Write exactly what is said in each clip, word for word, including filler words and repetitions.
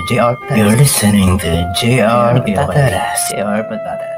JrPatatas. You're listening to JrPatatas. JrPatatas.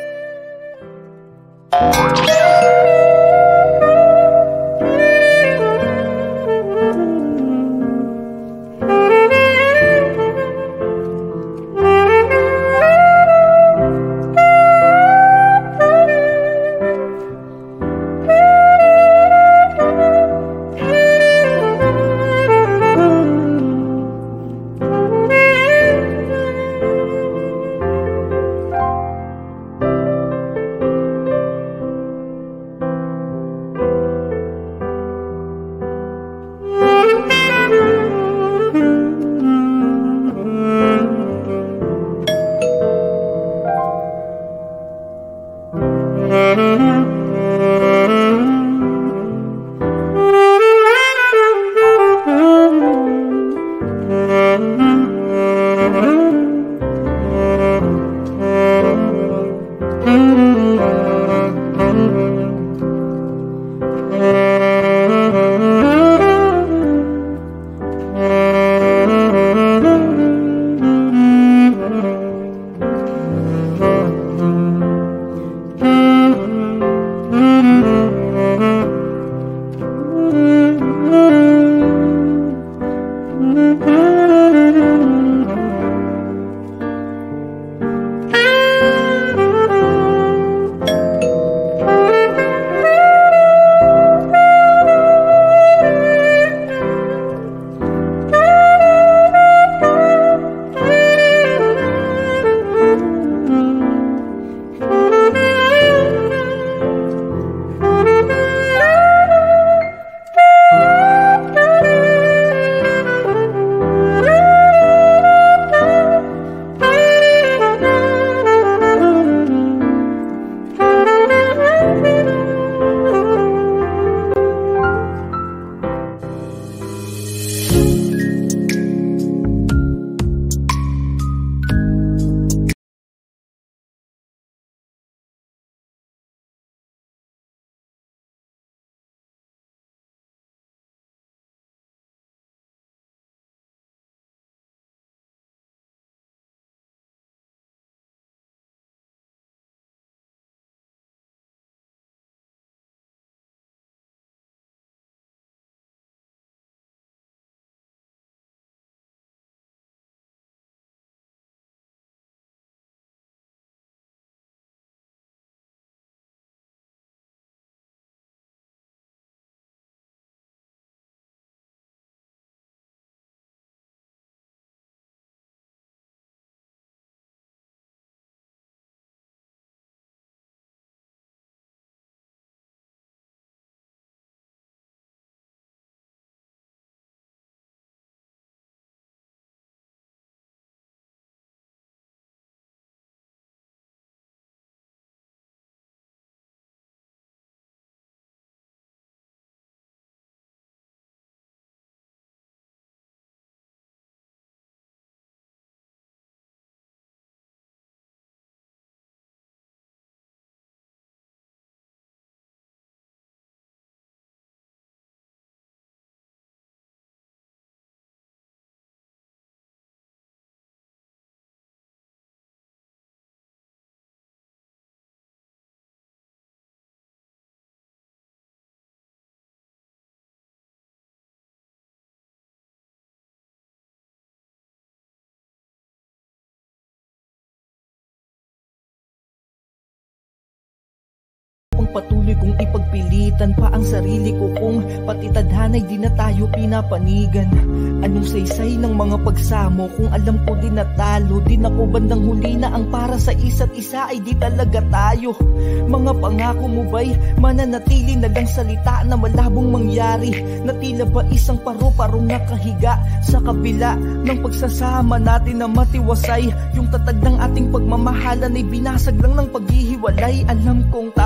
Patuloy kong ipagpilitan pa ang sarili ko kung pati tadhana'y di na tayo pinapanigan. Anong saysay ng mga pagsamo kung alam ko di natalo? Di na ko bandang huli na ang para sa isa't isa ay di talaga tayo. Mga pangako mo ba'y mananatili na lang salita na malabong mangyari? Na tila ba isang paru-parong nakahiga sa kabila ng pagsasama natin na matiwasay? Yung tatag ng ating pagmamahalan ay binasag lang ng paghihiwalay. Alam kong tama naman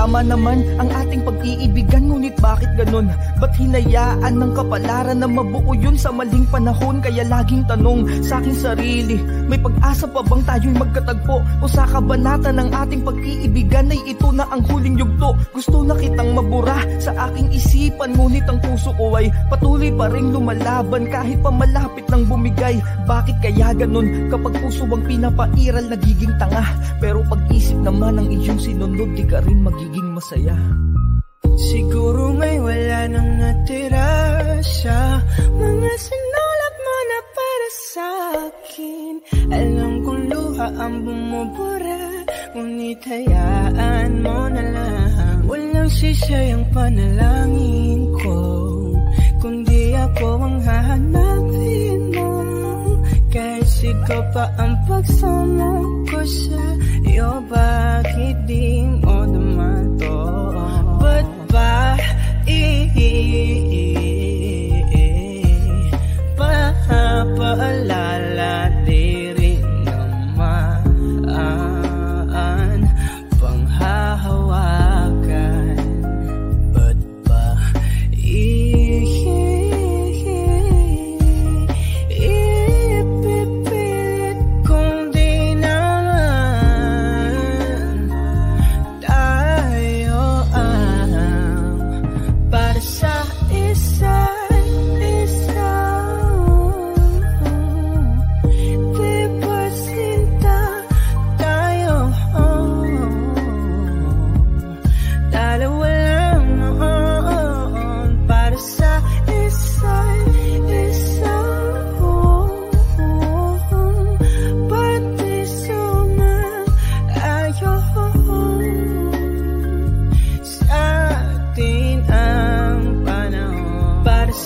naman ang ating pag-iibigan, ngunit bakit ganun? Ba't hinayaan ng kapalaran na mabuo yun sa maling panahon? Kaya laging tanong sa aking sarili, may pag-asa pa bang tayo'y magkatagpo? O sa kabanata ng ating pag-iibigan ay ito na ang huling yugto? Gusto na kitang mabura sa aking isipan, ngunit ang puso ko ay patuloy pa rin lumalaban kahit pa malapit nang bumigay. Bakit kaya ganun? Kapag puso ang pinapairal, nagiging tanga. Pero pag-isip naman ang iyong sinunod, di ka rin magiging masaya. Siguro may wala nang natira sa mga sinulat mo na para sa akin. Alam kong luha ang bumubura, ngunit hayaan mo na lang. Walang sisayang panalangin ko, kundi ako ang hahanapin mo. Kahit ikaw pa ang pagsama ko sa iyo, bakit di mo naman to? Ba't ba i-paalala di rin naman panghahawakan? Ba't ba ipipilit kung di naman tayo ang para sa isa't isa? Di ba sinta tayo? Dalawa lang noon para sa isa't isa. Pati sumang-ayon sa atin ang panahon para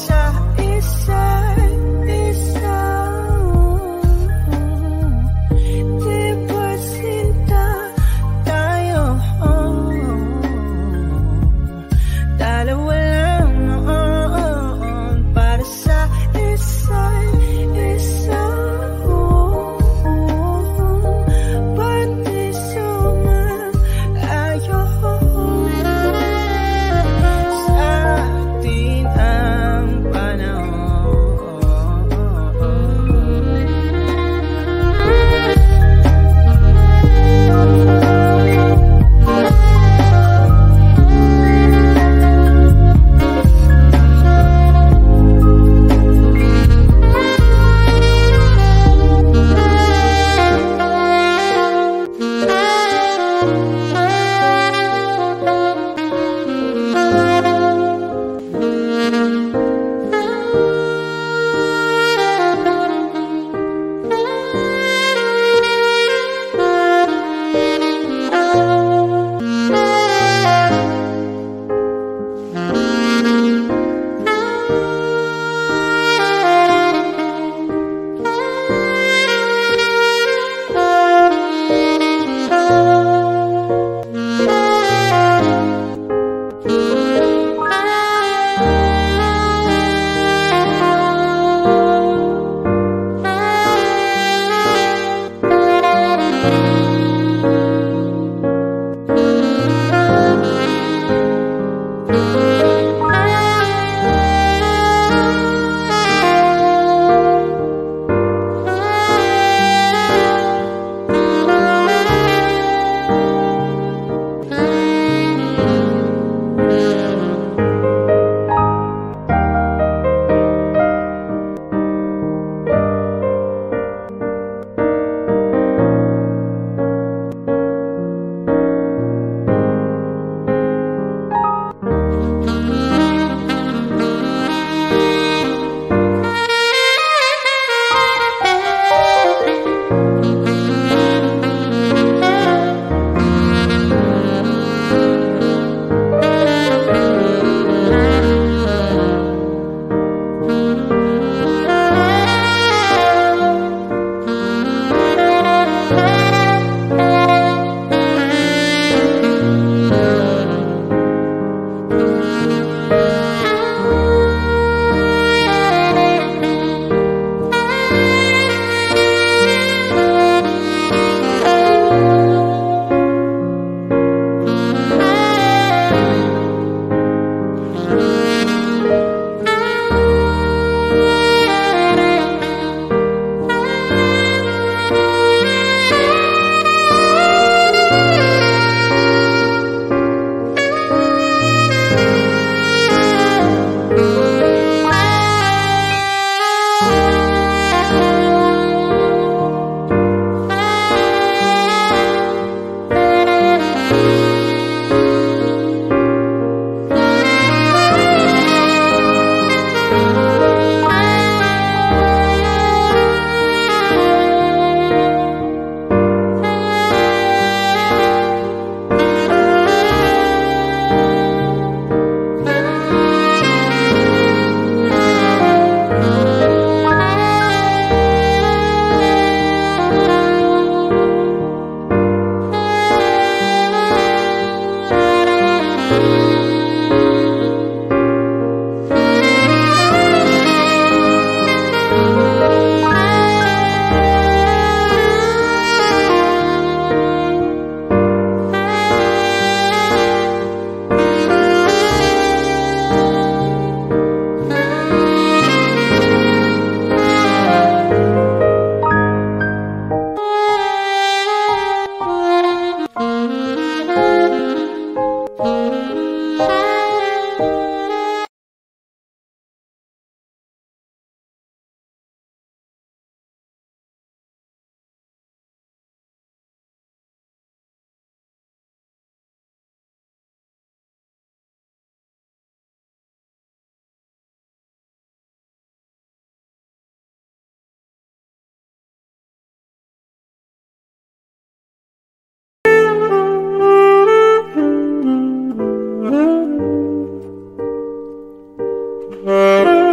Thank you.